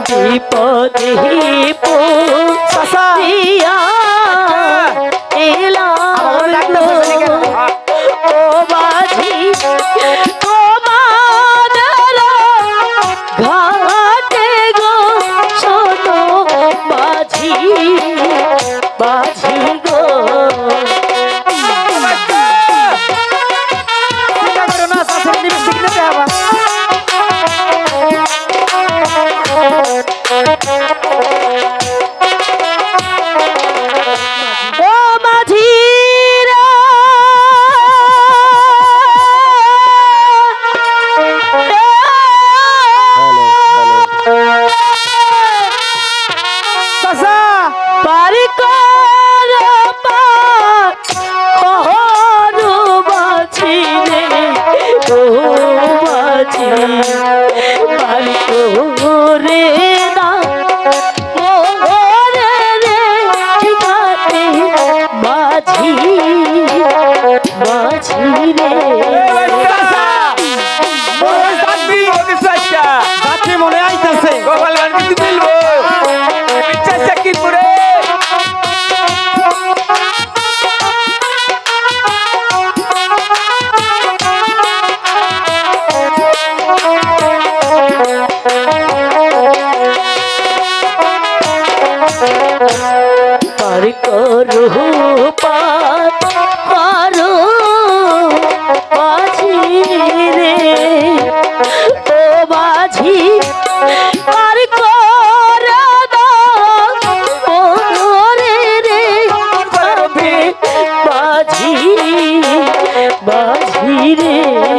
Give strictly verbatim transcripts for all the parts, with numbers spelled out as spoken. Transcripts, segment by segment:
বিপদে পড়িয়া এলাম ও মাঝি তোমাদের ঘাটে গো শোনো মাঝি মাঝি গো ও মাঝি পারি কর পারু মাঝি ও মাঝি পারি করে না মোরে রে ঠিকাতে মাঝি মাঝি রে মনে আইতাছে পার করু পারো মাঝি রে ও মাঝি পার করে দাও ওরে রে মাঝি মাঝি রে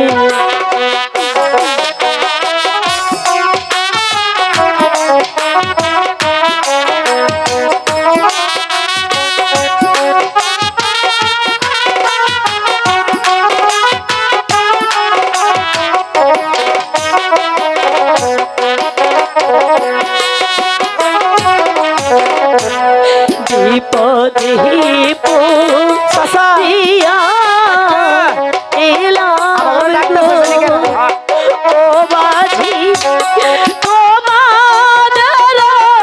বিপদে পড়িয়া এলাম ও মাঝি তোমাদের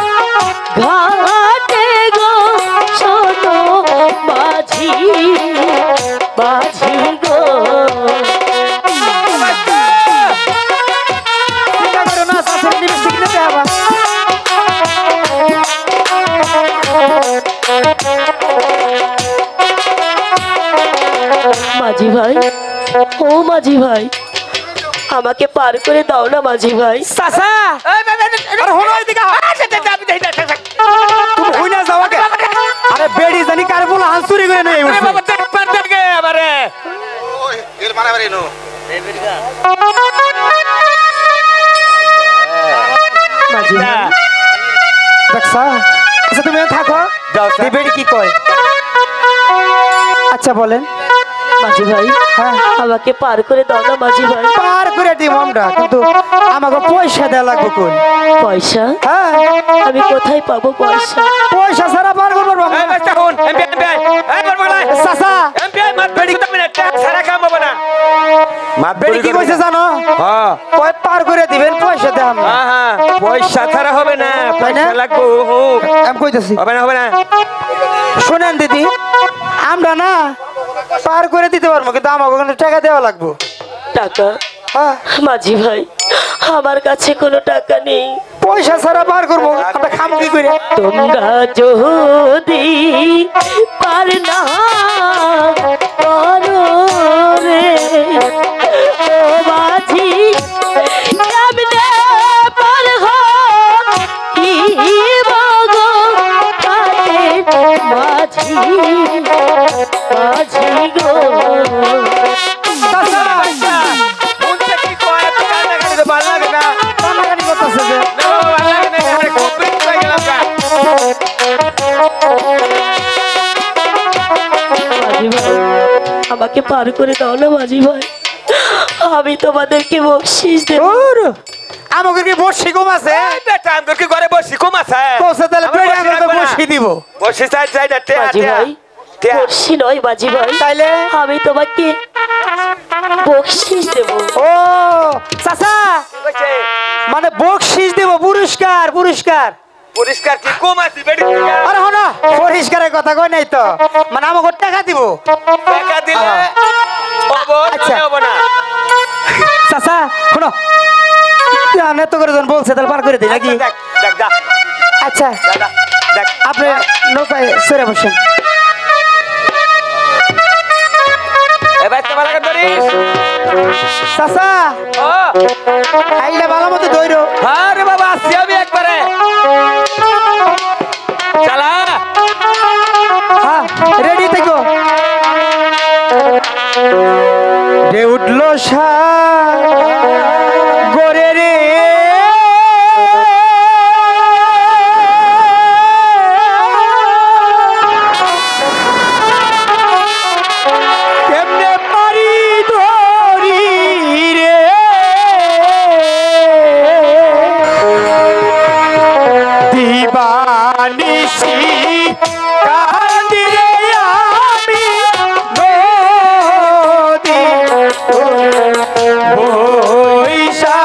ঘাটে গো শোনো মাঝি মাঝি গো মাঝি ভাই ও মাঝি ভাই আমাকে পার করে দাও না মাঝি ভাই চাচা আরে বেড়ি জানি কার বলা হান চুরি করে নেই মাঝি ভাই দেখছা আচ্ছা তুমি থাকো বেড়ি কি কয় আচ্ছা বলেন মাঝি ভাই হ্যাঁ আমাকে পার করে দাও না মাঝি ভাই পার করে দিব আমরা কিন্তু আমাকে পয়সা দেওয়া লাগবে কোন পয়সা হ্যাঁ আমি কোথায় পাবো পয়সা পয়সা ছাড়া পার করবো চাচা বেড়ি কি কইছে জানো কয় পার করে দিবেন পয়সা দেন পয়সা ছাড়া হবে না পয়সা লাগবে আমি কইতাছি হবে না হবে না শুনেন দিদি আমরা না পার করে দিতে পারবো কিন্তু আমাকে কিন্তু টাকা দেওয়া লাগবে টাকা হ্যাঁ মাঝি ভাই আমার কাছে কোনো টাকা নেই পয়সা ছাড়া পার করবো আমরা খামো কি করে তোমরা যদি পার না করো রে ও মাঝি কেমনে পার হইব গো মাঝি মাঝি গো আমাকে পার করে দাও না মাঝি ভাই আমি তোমাদেরকে বকশিশ দেব আমাকে কি বসি কম আছে বেটা আমাকে কি ঘরে বসি কম আছে কোসে তাহলে বেড়ে আমাকে বসি দিব বসি চাই চাই না তে মাঝি ভাই বকশি নয় মাঝি ভাই তাইলে আমি তোমাকে বকশিশ দেব ও চাচা মানে বকশিশ দেব পুরস্কার পুরস্কার পরিষ্কার কি কম আছে বেডি আরে হো না পরিষ্কারের কথা কই নাই তো মানে আমাকে টাকা দিব টাকা দিলে হবো আচ্ছা। না হবো না চাচা শোনো আমি তো করে যখন বলছে তাহলে পার করে দিই নাকি দেখ দেখ যা আচ্ছা যা, যা, দেখ আপনি নৌকায় সরে বসেন এবার তোমার লাগে ধরিস চাচা ও আইলে ভালো মতো ধইরো আরে বাবা আসছি আমি একবারে চালা হ্যাঁ রেডি থেকো রে উঠলো সা গোরে রে কেমনে পারি ধরি রে দিবানিশি কাঁদি রে আমি নদী বৈশা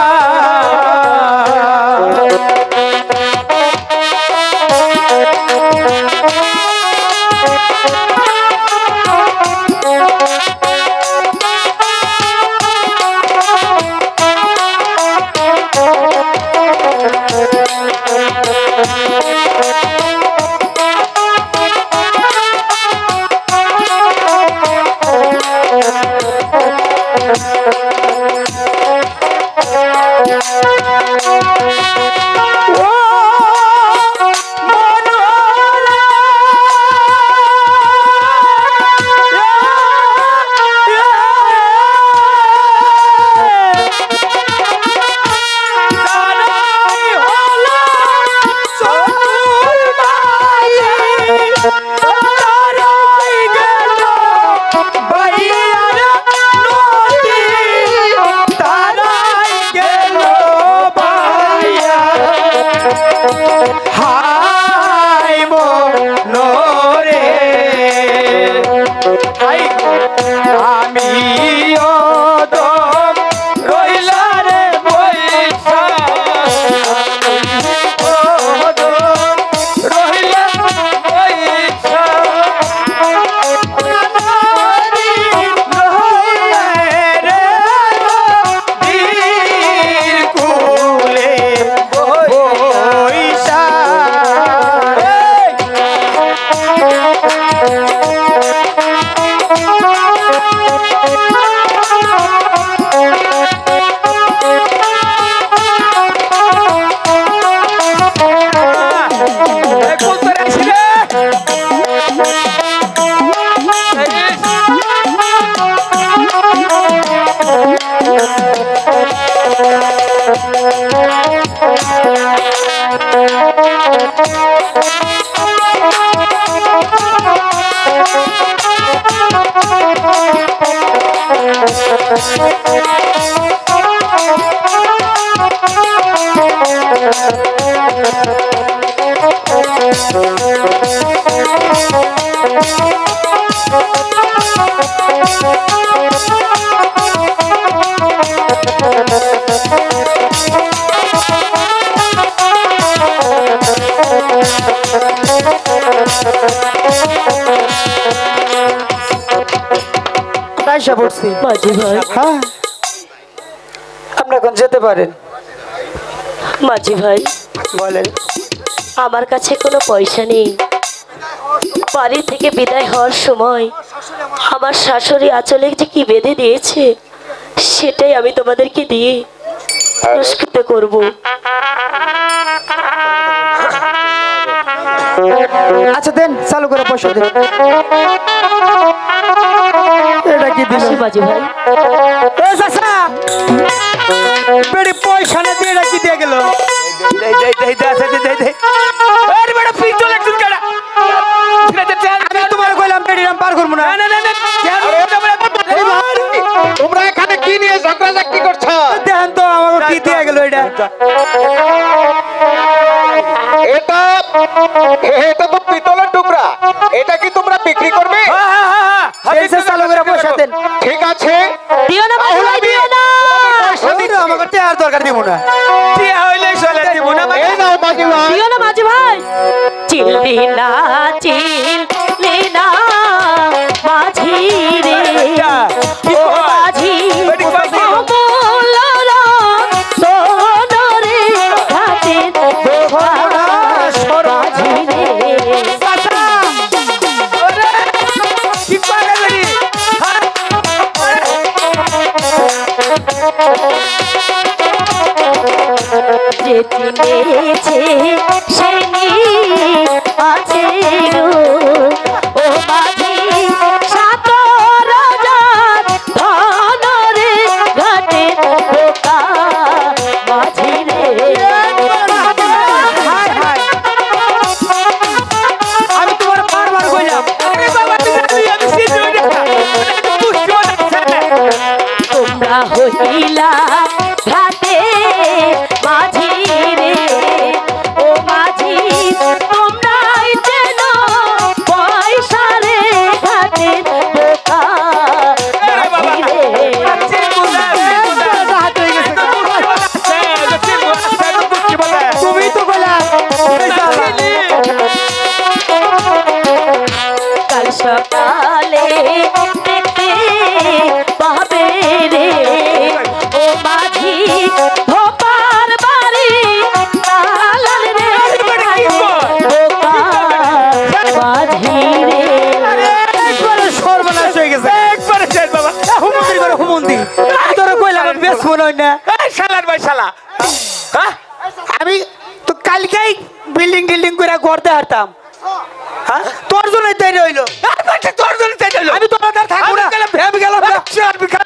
আইসা পড়ছি মাঝি ভাই হ্যাঁ আপনি এখন যেতে পারেন মাঝি ভাই বলেন আমার কাছে কোনো পয়সা নেই বাড়ি থেকে বিদায় হওয়ার সময় আমার শাশুড়ি আঁচলে যে কি বেঁধে দিয়েছে সেটাই আমি তোমাদেরকে দিয়ে পুরস্কৃত করব। আচ্ছা দেন চালু করে পয়সা দেন এটা কি দিল আসি মাঝি ভাই এ চাচা বেড়ি পয়সা না দিয়ে এটা কি দিয়ে গেল দেই দেই দেই দেই দেই দেই দেই আরে বড় পিস্তল একটু কাটা আমি তোমার কইলাম বেড়ি রাম পার করব না না না না তোমরা এখানে কি নিয়ে ঝগড়াঝাটি করছো? দেন তো আমাকে কি দিয়ে গেল এটা এটা এটা তো পিতলের টুকরা, এটা কি তোমরা বিক্রি করবে? হ্যাঁ হ্যাঁ হ্যাঁ এসে চালু করে পয়সা দেন ঠিক আছে, দিও না মাঝি ভাই, দিও না। পয়সা দিচ্ছি। আমাকে টাকার দরকার দিব না কি হইলে চলে দিব না এই নাও মাঝি ভাই। চিনলি না চিনলি না মাঝি রে ও মাঝি কমলরা সোনরে ঘাটে মাঝি রে কি পাগল রে যে চিনেছে সে আছে গো ও মাঝি সাত রাজার ধন রে ঘাটে বোকা মাঝি রে হায় হায় আমি তোমার বারবার কইলাম আরে বাবা তুমি আমি সিদ্ধ হয়ে গেছি পুষ্টি তোমরা হইলা ঘাটে মাঝি রে ও মাঝি তোমরাই যেন পয়সা রে ঘাটে বোকা মাঝি রে হাত হয়ে গেছে তুমি তো কইলা কাল সকালে দেখতে পাবে রে ও মাঝি ধোপার বাড়ি লালাল রে বোকা মাঝি রে একবারে সর্বনাশ হয়ে গেছে একবারে শেষ বাবা হুমন্দি করে হুমন্দি তোরা কইলাম আমি বেশ মনে হয় না এই শালার ভাই শালা হ্যাঁ আমি তো কালকেই বিল্ডিং টিল্ডিং করে করতে হারতাম হ্যাঁ তোর জন্যই তৈরি হইলো তোর জন্য তাই হলো আমি তোমার দ্বার থাকবো না আমি গেলাম ভেবে গেলাম